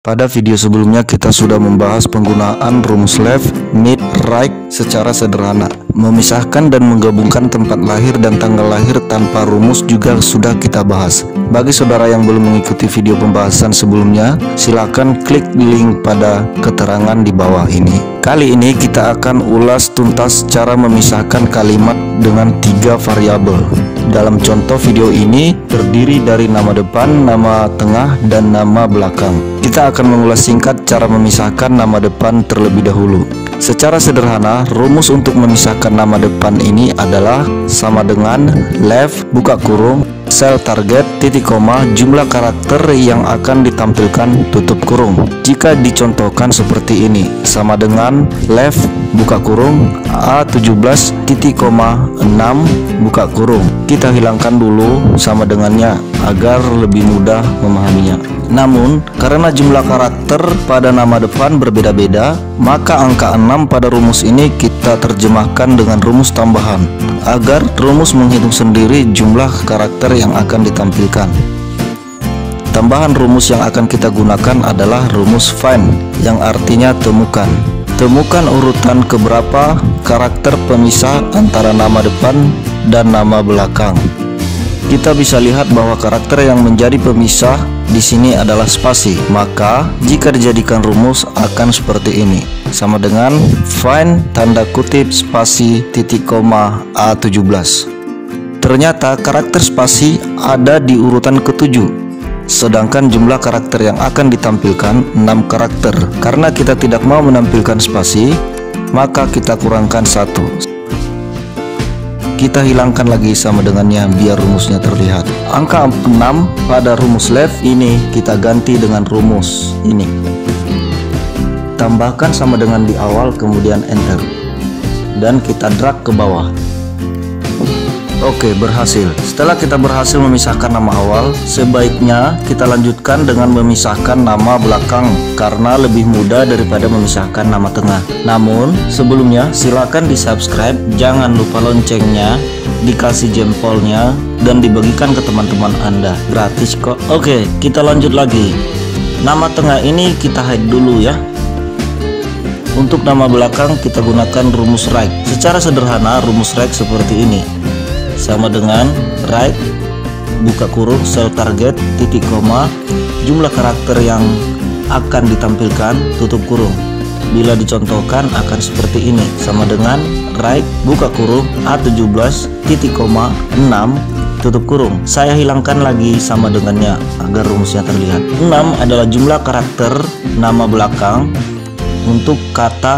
Pada video sebelumnya kita sudah membahas penggunaan rumus left, mid, right secara sederhana. Memisahkan dan menggabungkan tempat lahir dan tanggal lahir tanpa rumus juga sudah kita bahas. Bagi saudara yang belum mengikuti video pembahasan sebelumnya, silakan klik link pada keterangan di bawah ini. Kali ini kita akan ulas tuntas cara memisahkan kalimat dengan 3 variabel. Dalam contoh video ini terdiri dari nama depan, nama tengah, dan nama belakang. Kita akan mengulas singkat cara memisahkan nama depan terlebih dahulu. Secara sederhana, rumus untuk memisahkan nama depan ini adalah sama dengan left buka kurung sel target titik koma jumlah karakter yang akan ditampilkan tutup kurung. Jika dicontohkan seperti ini, sama dengan left buka kurung A17 titik koma 6 buka kurung. Kita hilangkan dulu sama dengannya agar lebih mudah memahaminya. Namun, karena jumlah karakter pada nama depan berbeda-beda, maka angka 6 pada rumus ini kita terjemahkan dengan rumus tambahan agar rumus menghitung sendiri jumlah karakter yang akan ditampilkan. Tambahan rumus yang akan kita gunakan adalah rumus find, yang artinya temukan. Temukan urutan keberapa karakter pemisah antara nama depan dan nama belakang. Kita bisa lihat bahwa karakter yang menjadi pemisah di sini adalah spasi. Maka jika dijadikan rumus akan seperti ini. Sama dengan find tanda kutip spasi titik koma A17. Ternyata karakter spasi ada di urutan ke-7. Sedangkan jumlah karakter yang akan ditampilkan 6 karakter. Karena kita tidak mau menampilkan spasi, maka kita kurangkan 1. Kita hilangkan lagi sama dengannya biar rumusnya terlihat. Angka 6 pada rumus left ini kita ganti dengan rumus ini. Tambahkan sama dengan di awal, kemudian enter. Dan kita drag ke bawah. Oke, berhasil. Setelah kita berhasil memisahkan nama awal, sebaiknya kita lanjutkan dengan memisahkan nama belakang karena lebih mudah daripada memisahkan nama tengah. Namun, sebelumnya silakan di-subscribe, jangan lupa loncengnya, dikasih jempolnya, dan dibagikan ke teman-teman Anda. Gratis kok. Oke, kita lanjut lagi. Nama tengah ini kita hide dulu ya. Untuk nama belakang kita gunakan rumus right. Secara sederhana rumus right seperti ini. Sama dengan right buka kurung sel target titik koma jumlah karakter yang akan ditampilkan tutup kurung. Bila dicontohkan akan seperti ini, sama dengan right buka kurung A17 titik koma 6 tutup kurung. Saya hilangkan lagi sama dengannya agar rumusnya terlihat. 6 adalah jumlah karakter nama belakang untuk kata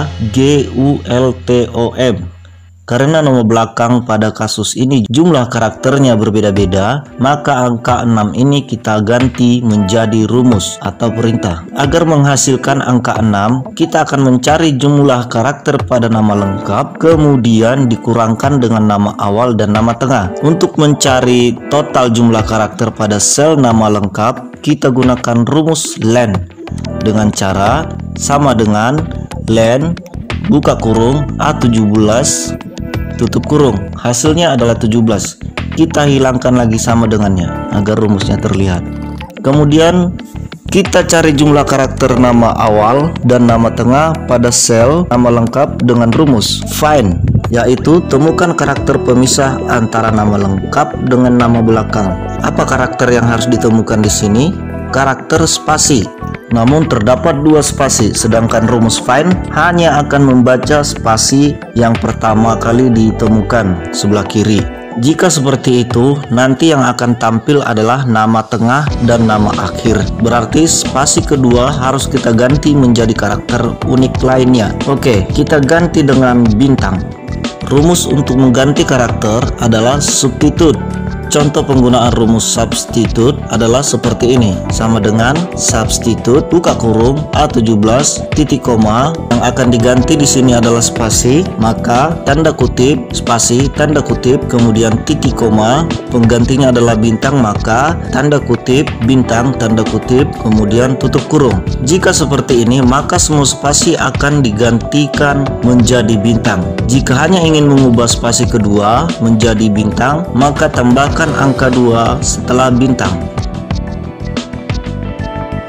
GULTOM. Karena nama belakang pada kasus ini jumlah karakternya berbeda-beda, maka angka 6 ini kita ganti menjadi rumus atau perintah. Agar menghasilkan angka 6, kita akan mencari jumlah karakter pada nama lengkap, kemudian dikurangkan dengan nama awal dan nama tengah. Untuk mencari total jumlah karakter pada sel nama lengkap, kita gunakan rumus len dengan cara sama dengan len buka kurung A17 tutup kurung. Hasilnya adalah 17. Kita hilangkan lagi sama dengannya agar rumusnya terlihat. Kemudian kita cari jumlah karakter nama awal dan nama tengah pada sel nama lengkap dengan rumus find, yaitu temukan karakter pemisah antara nama lengkap dengan nama belakang. Apa karakter yang harus ditemukan di sini? Karakter spasi. Namun terdapat 2 spasi, sedangkan rumus find hanya akan membaca spasi yang pertama kali ditemukan sebelah kiri. Jika seperti itu, nanti yang akan tampil adalah nama tengah dan nama akhir. Berarti spasi kedua harus kita ganti menjadi karakter unik lainnya. Oke, kita ganti dengan bintang. Rumus untuk mengganti karakter adalah substitute. Contoh penggunaan rumus substitute adalah seperti ini, sama dengan substitute buka kurung A17 titik koma yang akan diganti di sini adalah spasi, maka tanda kutip spasi tanda kutip kemudian titik koma, penggantinya adalah bintang, maka tanda kutip bintang tanda kutip kemudian tutup kurung. Jika seperti ini, maka semua spasi akan digantikan menjadi bintang. Jika hanya ingin mengubah spasi kedua menjadi bintang, maka tambahkan angka 2 setelah bintang.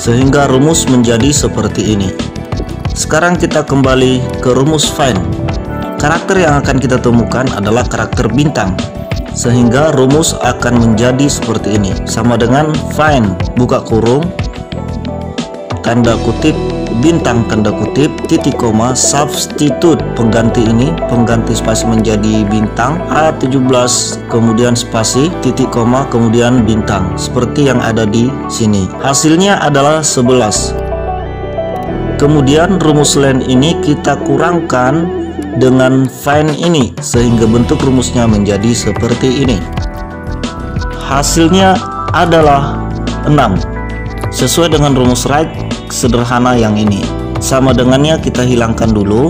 sehingga rumus menjadi seperti ini. Sekarang kita kembali ke rumus find. Karakter yang akan kita temukan adalah karakter bintang, sehingga rumus akan menjadi seperti ini, sama dengan find buka kurung tanda kutip bintang tanda kutip titik koma substitute, pengganti ini pengganti spasi menjadi bintang A17 kemudian spasi titik koma kemudian bintang, seperti yang ada di sini. Hasilnya adalah 11. Kemudian rumus len ini kita kurangkan dengan find ini, sehingga bentuk rumusnya menjadi seperti ini. Hasilnya adalah 6, sesuai dengan rumus right sederhana yang ini. Sama dengannya kita hilangkan dulu,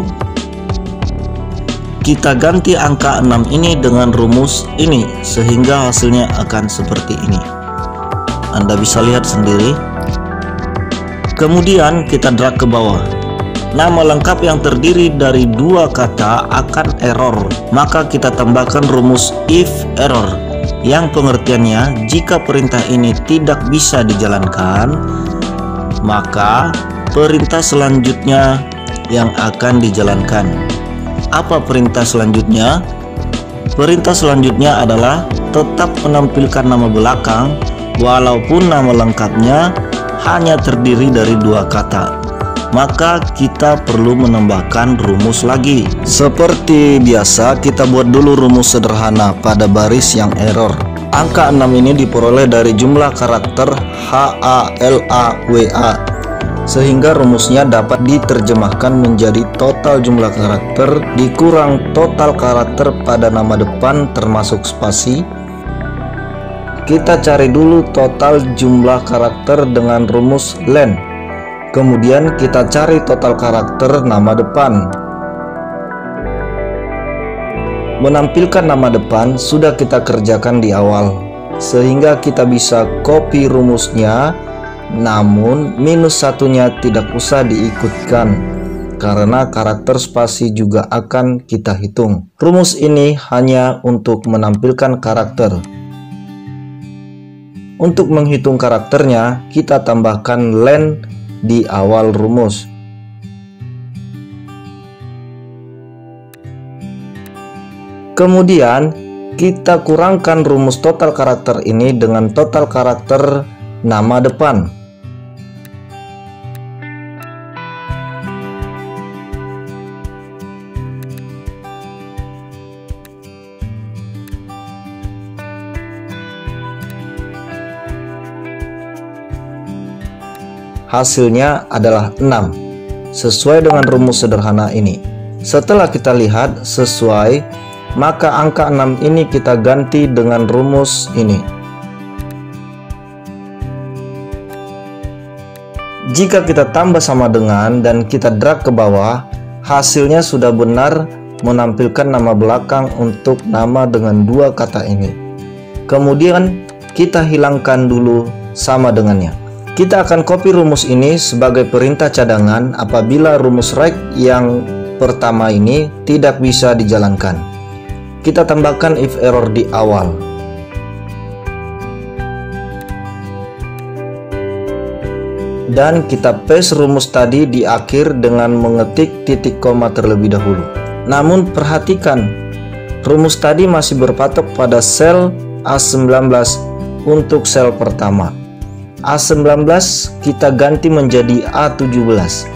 kita ganti angka 6 ini dengan rumus ini, sehingga hasilnya akan seperti ini. Anda bisa lihat sendiri. Kemudian kita drag ke bawah. Nama lengkap yang terdiri dari dua kata akan error, maka kita tambahkan rumus if error, yang pengertiannya jika perintah ini tidak bisa dijalankan, maka perintah selanjutnya yang akan dijalankan. Apa perintah selanjutnya? Perintah selanjutnya adalah tetap menampilkan nama belakang walaupun nama lengkapnya hanya terdiri dari dua kata. Maka kita perlu menambahkan rumus lagi. Seperti biasa, kita buat dulu rumus sederhana pada baris yang error. Angka 6 ini diperoleh dari jumlah karakter HALAWA, sehingga rumusnya dapat diterjemahkan menjadi total jumlah karakter dikurang total karakter pada nama depan termasuk spasi. Kita cari dulu total jumlah karakter dengan rumus len. Kemudian kita cari total karakter nama depan. Menampilkan nama depan sudah kita kerjakan di awal, sehingga kita bisa copy rumusnya, namun minus satunya tidak usah diikutkan karena karakter spasi juga akan kita hitung. Rumus ini hanya untuk menampilkan karakter. Untuk menghitung karakternya, kita tambahkan len di awal rumus. Kemudian kita kurangkan rumus total karakter ini dengan total karakter nama depan. Hasilnya adalah 6, sesuai dengan rumus sederhana ini. Setelah kita lihat sesuai, maka angka 6 ini kita ganti dengan rumus ini. Jika kita tambah sama dengan dan kita drag ke bawah, hasilnya sudah benar menampilkan nama belakang untuk nama dengan dua kata ini. Kemudian kita hilangkan dulu sama dengannya. Kita akan copy rumus ini sebagai perintah cadangan apabila rumus right yang pertama ini tidak bisa dijalankan. Kita tambahkan if error di awal. Dan kita paste rumus tadi di akhir dengan mengetik titik koma terlebih dahulu. Namun perhatikan, rumus tadi masih berpatok pada sel A19 untuk sel pertama. A19 kita ganti menjadi A17.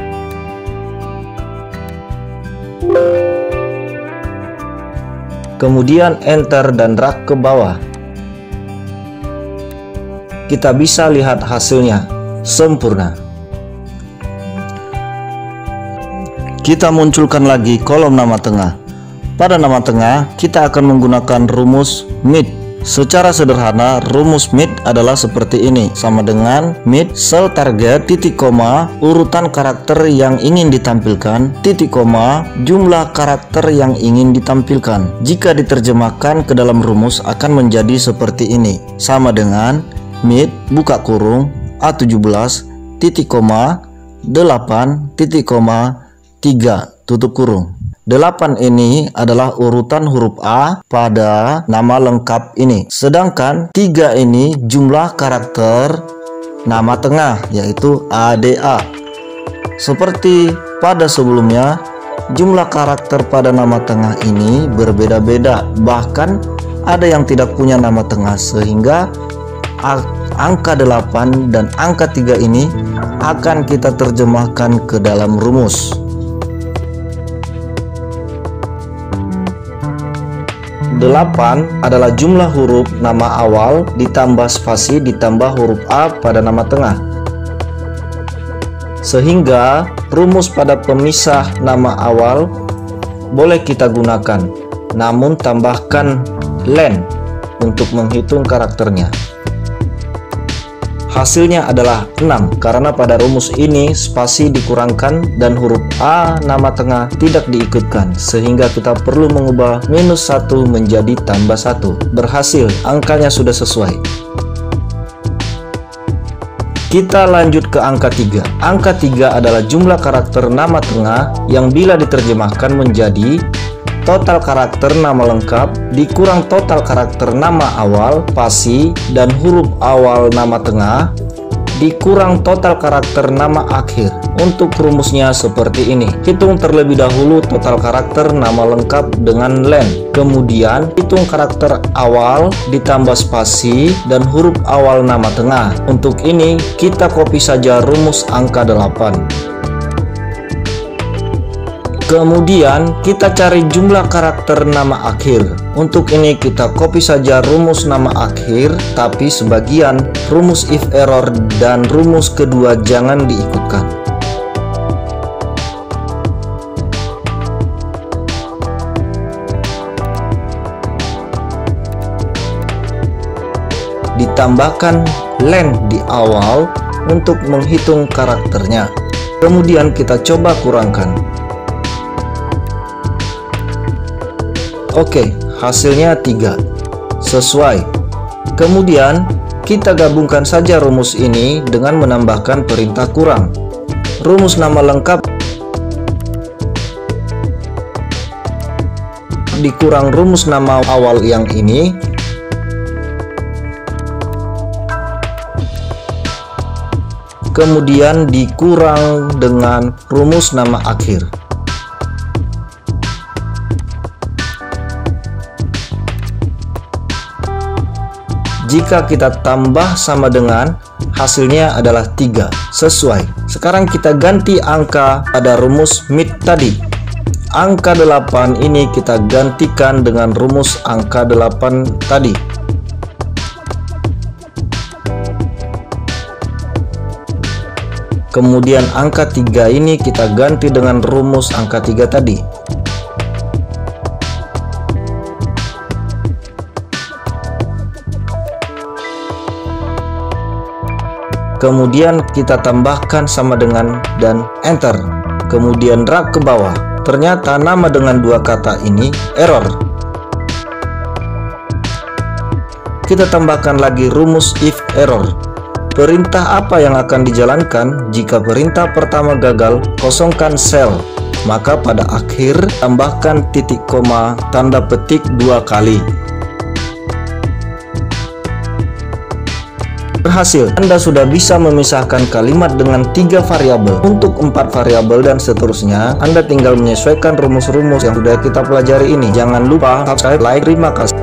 Kemudian enter dan drag ke bawah. Kita bisa lihat hasilnya sempurna. Kita munculkan lagi kolom nama tengah. Pada nama tengah kita akan menggunakan rumus mid. Secara sederhana rumus mid adalah seperti ini, sama dengan mid sel target titik koma urutan karakter yang ingin ditampilkan titik koma jumlah karakter yang ingin ditampilkan. Jika diterjemahkan ke dalam rumus akan menjadi seperti ini, sama dengan mid buka kurung A17 titik koma 8 titik koma 3 tutup kurung. 8 ini adalah urutan huruf A pada nama lengkap ini. Sedangkan 3 ini jumlah karakter nama tengah, yaitu ADA. Seperti pada sebelumnya, jumlah karakter pada nama tengah ini berbeda-beda, bahkan ada yang tidak punya nama tengah, sehingga angka 8 dan angka 3 ini akan kita terjemahkan ke dalam rumus. 8 adalah jumlah huruf nama awal ditambah spasi ditambah huruf A pada nama tengah. Sehingga rumus pada pemisah nama awal boleh kita gunakan, namun tambahkan len untuk menghitung karakternya. Hasilnya adalah 6 karena pada rumus ini spasi dikurangkan dan huruf A nama tengah tidak diikutkan, sehingga kita perlu mengubah -1 menjadi +1. Berhasil, angkanya sudah sesuai. Kita lanjut ke angka 3. Angka 3 adalah jumlah karakter nama tengah yang bila diterjemahkan menjadi total karakter nama lengkap dikurang total karakter nama awal, spasi, dan huruf awal nama tengah dikurang total karakter nama akhir. Untuk rumusnya seperti ini. Hitung terlebih dahulu total karakter nama lengkap dengan len. Kemudian hitung karakter awal ditambah spasi dan huruf awal nama tengah. Untuk ini kita copy saja rumus angka 8. Kemudian kita cari jumlah karakter nama akhir. Untuk ini kita copy saja rumus nama akhir, tapi sebagian rumus if error dan rumus kedua jangan diikutkan. Ditambahkan len di awal untuk menghitung karakternya. Kemudian kita coba kurangkan. Oke, hasilnya 3. Sesuai. Kemudian kita gabungkan saja rumus ini dengan menambahkan perintah kurang. Rumus nama lengkap dikurang rumus nama awal yang ini, kemudian dikurang dengan rumus nama akhir. Jika kita tambah sama dengan, hasilnya adalah 3. Sesuai. Sekarang kita ganti angka pada rumus mid tadi. Angka 8 ini kita gantikan dengan rumus angka 8 tadi. Kemudian angka 3 ini kita ganti dengan rumus angka 3 tadi. Kemudian kita tambahkan sama dengan dan enter. Kemudian drag ke bawah. Ternyata nama dengan 2 kata ini error. Kita tambahkan lagi rumus if error. Perintah apa yang akan dijalankan jika perintah pertama gagal? Kosongkan sel. Maka pada akhir tambahkan titik koma tanda petik 2 kali. Berhasil, Anda sudah bisa memisahkan kalimat dengan 3 variabel. Untuk 4 variabel dan seterusnya, Anda tinggal menyesuaikan rumus-rumus yang sudah kita pelajari ini. Jangan lupa subscribe, like, terima kasih.